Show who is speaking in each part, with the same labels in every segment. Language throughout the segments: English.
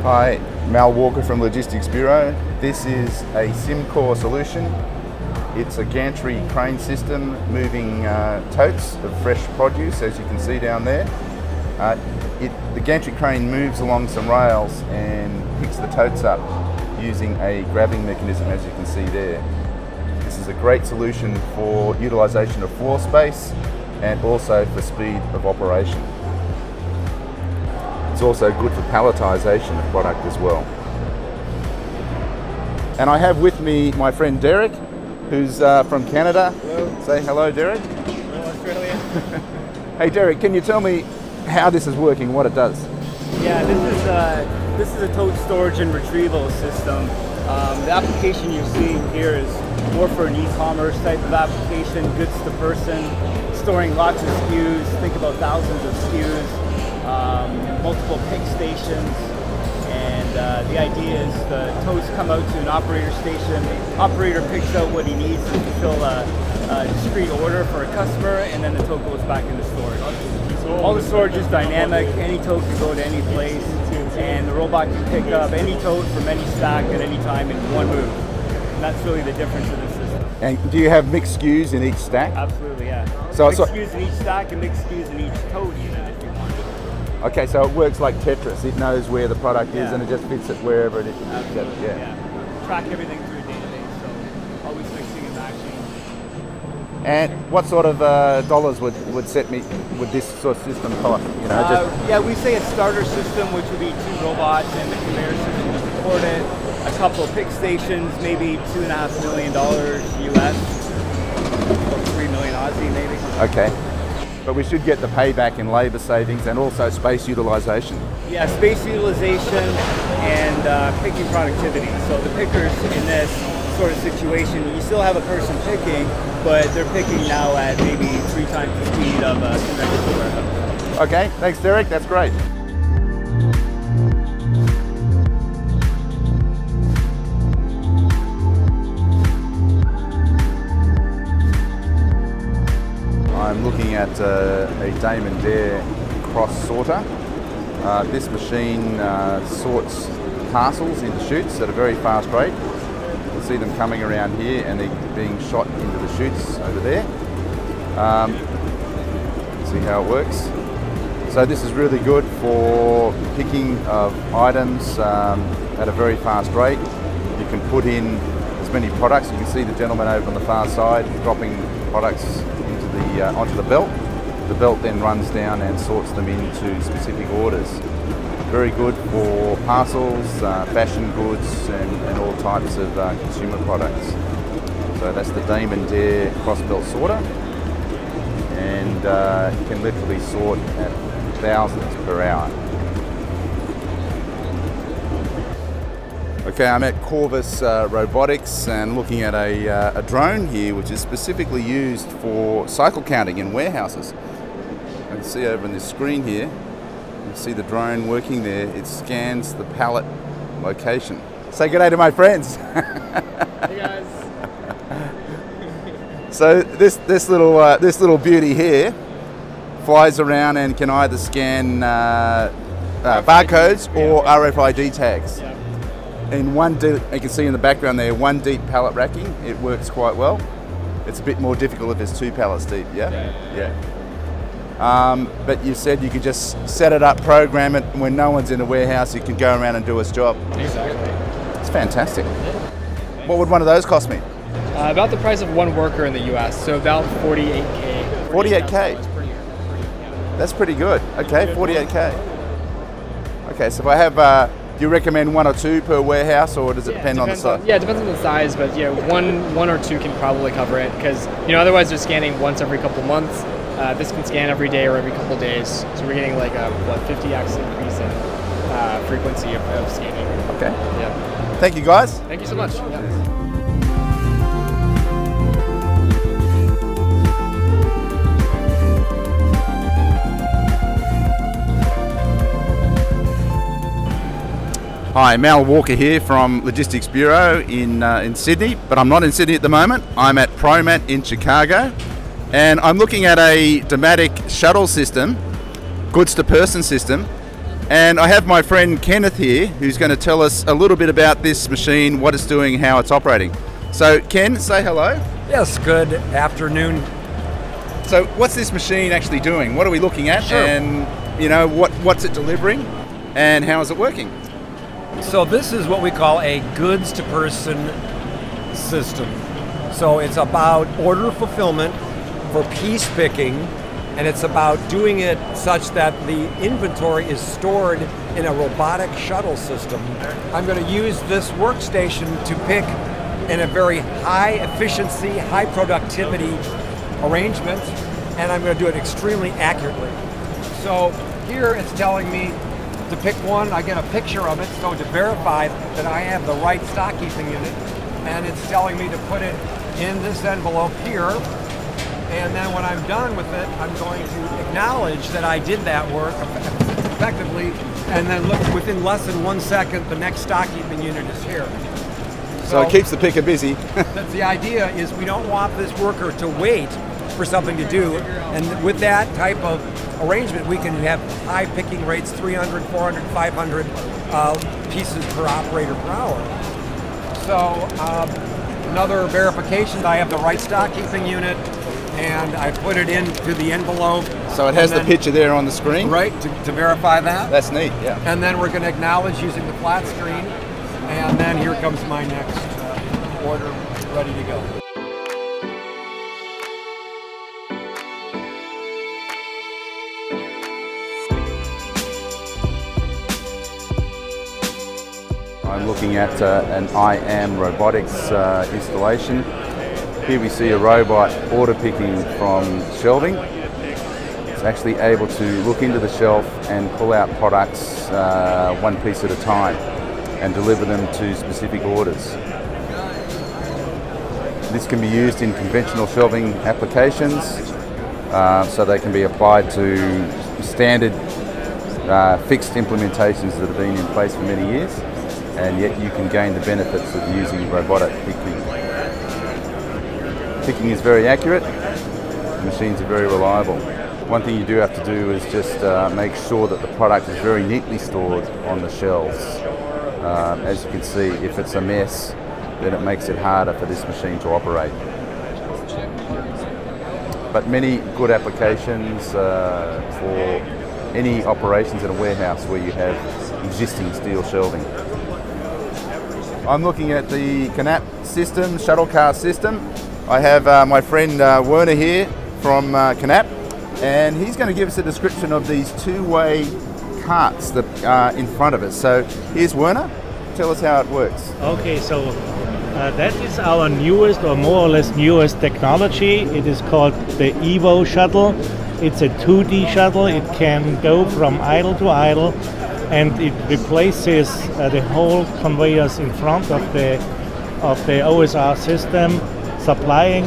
Speaker 1: Hi, Mal Walker from Logistics Bureau. This is a Cimcorp solution. It's a gantry crane system moving totes of fresh produce, as you can see down there. The gantry crane moves along some rails and picks the totes up using a grabbing mechanism, as you can see there. This is a great solution for utilisation of floor space and also for speed of operation. It's also good for palletisation of product as well. And I have with me my friend Derek, who's from Canada.
Speaker 2: Hello.
Speaker 1: Say hello, Derek.
Speaker 2: Hello, Australia.
Speaker 1: Hey Derek, can you tell me how this is working, what it does?
Speaker 2: Yeah, this is a tote storage and retrieval system. The application you're seeing here is more for an e-commerce type of application, goods to person, storing lots of SKUs. Think about thousands of SKUs. Multiple pick stations, and the idea is the totes come out to an operator station. Operator picks out what he needs to fulfill a discrete order for a customer, and then the tote goes back into storage. All the storage is dynamic. Any tote can go to any place, and the robot can pick up any tote from any stack at any time in one move. And that's really the difference in this system.
Speaker 1: And do you have mixed SKUs in each stack?
Speaker 2: Absolutely, yeah.
Speaker 1: So
Speaker 2: mixed SKUs in each stack and mixed SKUs in each tote even, if you want.
Speaker 1: Okay, so it works like Tetris. It knows where the product is and it just fits it wherever it is.
Speaker 2: Absolutely, yeah. Track everything through a database, so always mixing and matching.
Speaker 1: And what sort of dollars would this sort of system cost? You know,
Speaker 2: yeah, we say a starter system, which would be 2 robots and the conveyor system to support it. A couple of pick stations, maybe $2.5 million US, about 3 million Aussie maybe.
Speaker 1: Okay. But we should get the payback in labour savings and also space utilisation.
Speaker 2: Yeah, space utilization and picking productivity. So the pickers in this sort of situation, you still have a person picking, but they're picking now at maybe 3 times the speed of a conventional warehouse.
Speaker 1: Okay, thanks Derek, that's great. I'm looking at a Dematic cross sorter. This machine sorts parcels into chutes at a very fast rate. You can see them coming around here and they're being shot into the chutes over there. See how it works. So this is really good for picking of items at a very fast rate. You can put in as many products. You can see the gentleman over on the far side dropping products onto the belt. The belt then runs down and sorts them into specific orders. Very good for parcels, fashion goods and all types of consumer products. So that's the Dematic cross belt sorter, and you can literally sort at thousands per hour. Okay, I'm at Corvis Robotics and looking at a drone here which is specifically used for cycle counting in warehouses. I can see over on this screen here, you can see the drone working there. It scans the pallet location. Say good day to my friends.
Speaker 2: Hey guys.
Speaker 1: So this little beauty here flies around and can either scan barcodes or RFID tags.
Speaker 2: Yeah.
Speaker 1: In one deep, you can see in the background there, 1 deep pallet racking, it works quite well. It's a bit more difficult if it's 2 pallets deep, yeah? Yeah. But you said you could just set it up, program it, and when no one's in the warehouse, it can go around and do its job.
Speaker 2: Exactly.
Speaker 1: It's fantastic. What would one of those cost me?
Speaker 3: About the price of 1 worker in the US, so about 48K.
Speaker 1: 48K?
Speaker 3: Per year.
Speaker 1: That's pretty good. Okay, 48K. Okay, so if I have, do you recommend 1 or 2 per warehouse, or does it depend on the size?
Speaker 3: Yeah, it depends on the size, but yeah, one or 2 can probably cover it, because otherwise they're scanning once every couple months. This can scan every day or every couple days, so we're getting like a 50x increase in frequency of scanning.
Speaker 1: Okay.
Speaker 3: Yeah.
Speaker 1: Thank you guys.
Speaker 3: Thank you so much. Yeah.
Speaker 1: Hi, Mal Walker here from Logistics Bureau in Sydney, but I'm not in Sydney at the moment. I'm at ProMat in Chicago, and I'm looking at a Dematic shuttle system, goods to person system, And I have my friend Kenneth here, who's going to tell us a little bit about this machine, what it's doing, how it's operating. So Ken, say hello.
Speaker 4: Yes, good afternoon.
Speaker 1: So what's this machine actually doing? What are we looking at?
Speaker 4: Sure.
Speaker 1: And what's it delivering? And how is it working?
Speaker 4: So this is what we call a goods to person system. So it's about order fulfillment for piece picking, and it's about doing it such that the inventory is stored in a robotic shuttle system. I'm going to use this workstation to pick in a very high efficiency, high productivity arrangement, and I'm going to do it extremely accurately. So here it's telling me to pick one, I get a picture of it, so to verify that I have the right stock keeping unit, and it's telling me to put it in this envelope here. And then when I'm done with it, I'm going to acknowledge that I did that work effectively, and then look, within less than 1 second, the next stock keeping unit is here.
Speaker 1: So it keeps the picker busy.
Speaker 4: That's the idea, is we don't want this worker to wait for something to do, and with that type of arrangement, we can have high picking rates, 300, 400, 500 pieces per operator per hour. So another verification that I have the right stock keeping unit, and I put it into the envelope.
Speaker 1: So it has the picture there on the screen?
Speaker 4: Right, to verify that.
Speaker 1: That's neat, yeah.
Speaker 4: And then we're going to acknowledge using the flat screen, and then here comes my next order, ready to go.
Speaker 1: I'm looking at an IM Robotics installation. Here we see a robot order picking from shelving. It's actually able to look into the shelf and pull out products one piece at a time and deliver them to specific orders. This can be used in conventional shelving applications, so they can be applied to standard fixed implementations that have been in place for many years, and yet you can gain the benefits of using robotic picking. Picking is very accurate, the machines are very reliable. One thing you do have to do is just make sure that the product is very neatly stored on the shelves. As you can see, if it's a mess, then it makes it harder for this machine to operate. But many good applications for any operations in a warehouse where you have existing steel shelving. I'm looking at the Knapp system, shuttle car system. I have my friend Werner here from Knapp, and he's going to give us a description of these two-way carts that are in front of us. So here's Werner. Tell us how it works.
Speaker 5: Okay, so that is our newest, or more or less newest technology. It is called the Evo shuttle. It's a 2D shuttle. It can go from idle to idle, and it replaces the whole conveyors in front of the OSR system, supplying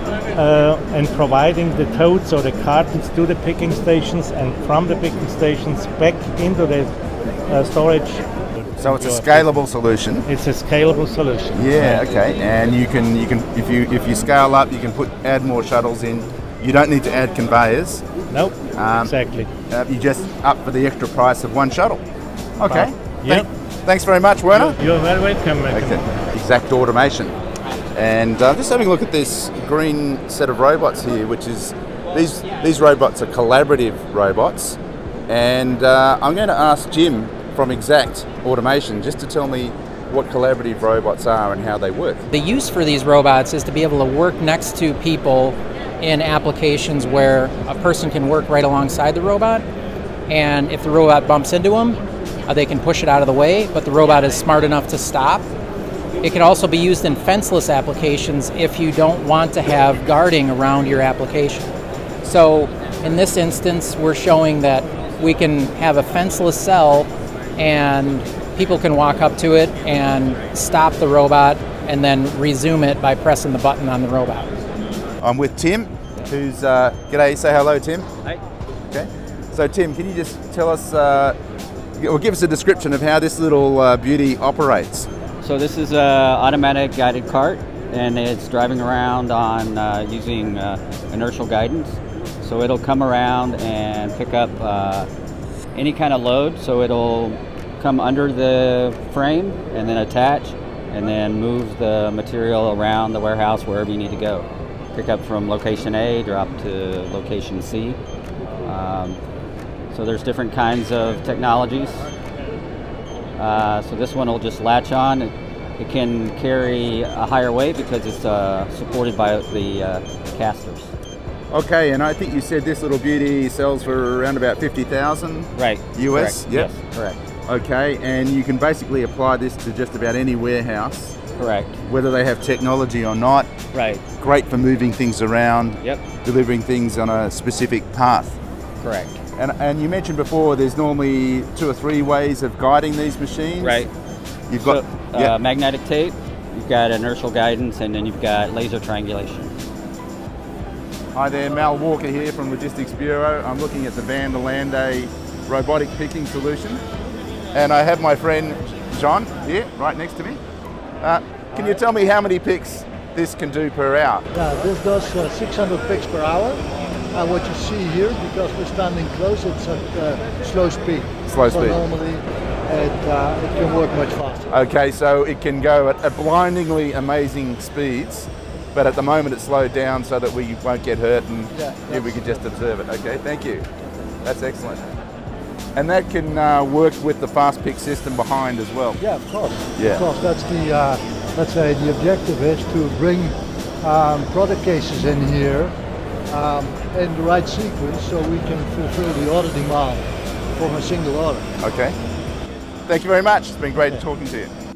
Speaker 5: and providing the totes or the cartons to the picking stations, and from the picking stations back into the storage.
Speaker 1: So it's a scalable solution.
Speaker 5: It's a scalable solution.
Speaker 1: Yeah, okay. And you can if you scale up, you can add more shuttles in. You don't need to add conveyors.
Speaker 5: Nope. Exactly.
Speaker 1: You just up for the extra price of one shuttle. Okay.
Speaker 5: Yep.
Speaker 1: Thanks very much, Werner.
Speaker 5: You're very welcome.
Speaker 1: Okay. Exact automation. And just having a look at this green set of robots here, which is these robots are collaborative robots, and I'm going to ask Jim from Exact Automation just to tell me what collaborative robots are and how they work.
Speaker 6: The use for these robots is to be able to work next to people in applications where a person can work right alongside the robot, and if the robot bumps into them, they can push it out of the way, but the robot is smart enough to stop. It can also be used in fenceless applications if you don't want to have guarding around your application. So in this instance, we're showing that we can have a fenceless cell and people can walk up to it and stop the robot and then resume it by pressing the button on the robot.
Speaker 1: I'm with Tim, who's, g'day, say hello, Tim.
Speaker 7: Hi.
Speaker 1: Okay. So Tim, can you just tell us, or give us a description of how this little beauty operates?
Speaker 7: So this is an automatic guided cart, and it's driving around on using inertial guidance. So it'll come around and pick up any kind of load, so it'll come under the frame and then attach and then move the material around the warehouse wherever you need to go. Pick up from location A, drop to location C. So there's different kinds of technologies. So this one will just latch on. It can carry a higher weight because it's supported by the casters.
Speaker 1: Okay, and I think you said this little beauty sells for around about 50,000
Speaker 7: right.
Speaker 1: US?
Speaker 7: Correct.
Speaker 1: Yep.
Speaker 7: Yes, correct.
Speaker 1: Okay, and you can basically apply this to just about any warehouse.
Speaker 7: Correct.
Speaker 1: Whether they have technology or not.
Speaker 7: Right.
Speaker 1: Great for moving things around,
Speaker 7: Yep.
Speaker 1: delivering things on a specific path.
Speaker 7: Correct.
Speaker 1: And you mentioned before there's normally 2 or 3 ways of guiding these machines.
Speaker 7: Right.
Speaker 1: You've got
Speaker 7: magnetic tape, you've got inertial guidance, and then you've got laser triangulation.
Speaker 1: Hi there, Mal Walker here from Logistics Bureau. I'm looking at the Vanderlande robotic picking solution. And I have my friend John here, right next to me. Can you tell me how many picks this can do per hour?
Speaker 8: Yeah, this does 600 picks per hour. And what you see here, because we're standing close, it's at slow speed.
Speaker 1: Slow speed.
Speaker 8: So normally it can work much faster.
Speaker 1: Okay, so it can go at blindingly amazing speeds, but at the moment it's slowed down so that we won't get hurt and we can just observe it. Okay, thank you. That's excellent. And that can work with the fast pick system behind as well.
Speaker 8: Yeah, of course.
Speaker 1: Yeah.
Speaker 8: Of course, that's the, let's say the objective is to bring product cases in here in the right sequence so we can fulfill the order demand from a single order.
Speaker 1: Okay. Thank you very much. It's been great talking to you.